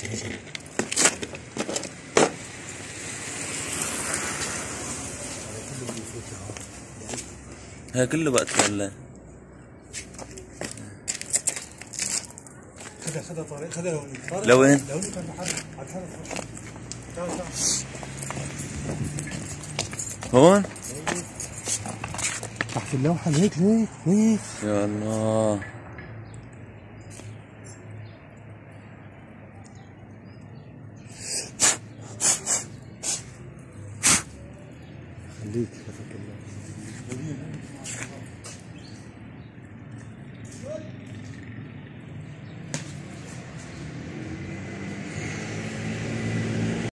هاي كله وقت ولا؟ خذها طارق، خذها لوين؟ لوين؟ لوين كان محرك على الحرف. تعال تعال هون؟ تحت اللوحة هيك هيك هيك. يا الله. خليك.